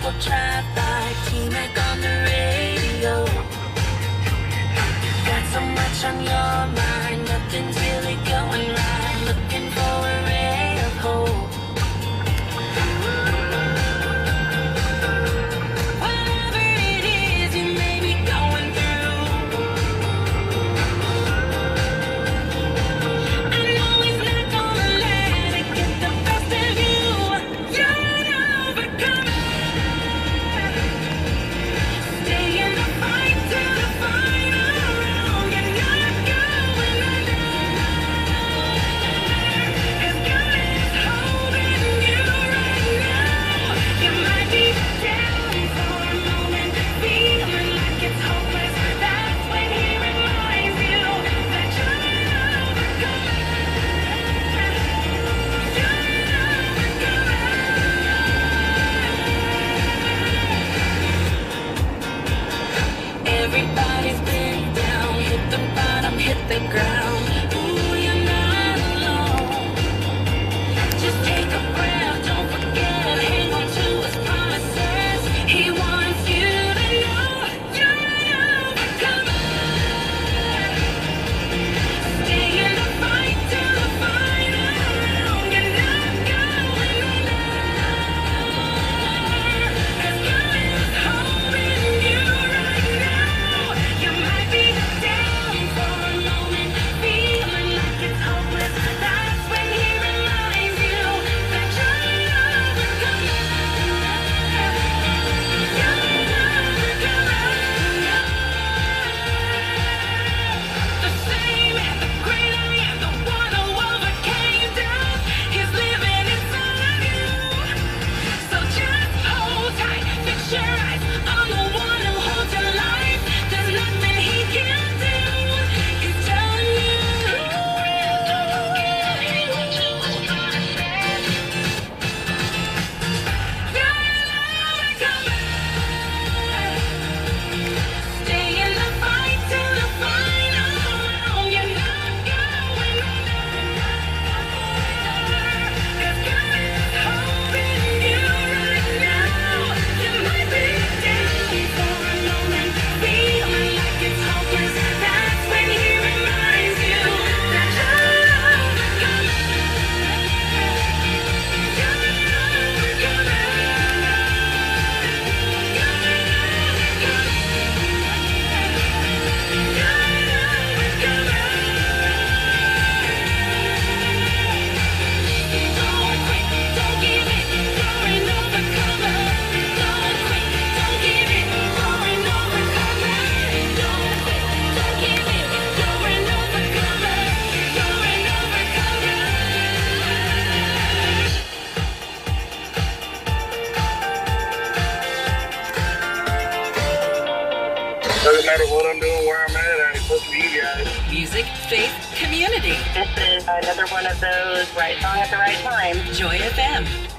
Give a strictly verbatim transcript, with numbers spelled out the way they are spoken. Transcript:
local drive-by, T-Mac on the radio. Got so much on your mind, nothing's really going right. Looking for a ray of hope. Whatever it is you may be going through, I know he's not gonna let it get the best of you. You're an overcomer. Stay in the fight till the final round. You're not going under. As God is holding you right now. You might be down for a moment, feeling like it's hopeless. That's when he reminds you that you're an overcomer. You're an overcomer. Everybody's been down, hit the bottom, hit the ground. Ooh, you're not alone. Just take a breath, don't forget, hang on to his promises. He wants you to know you're an overcomer. Stay in the fight till the final round. You're not going under. As God is holding you right now. You might be down for a moment, feeling like it's hopeless. That's when he reminds you that you're an overcomer. You're an overcomer. The same and the greater and the one who overcame death. He's living inside you. So just hold tight, fix your eyes on the one who holds your life. There's nothing he can't do. He's telling you. Take a breath, don't forget, hang on to his promises. You're an overcomer. Stay in the fight till the final round. You're not going under. As God is holding you right now. You might be down for a moment, feeling like it's hopeless. That's when he reminds you that you're an overcomer. You're an overcomer. You're an Don't quit, don't give in, you're an overcomer. Don't quit, don't give in, you're an overcomer. Don't quit, don't give in, you're an overcomer. You're an overcomer. Doesn't matter what I'm doing, where I'm at, I ain't supposed to be you guys. Music, faith, community. This is another one of those right song at the right time. Joy F M.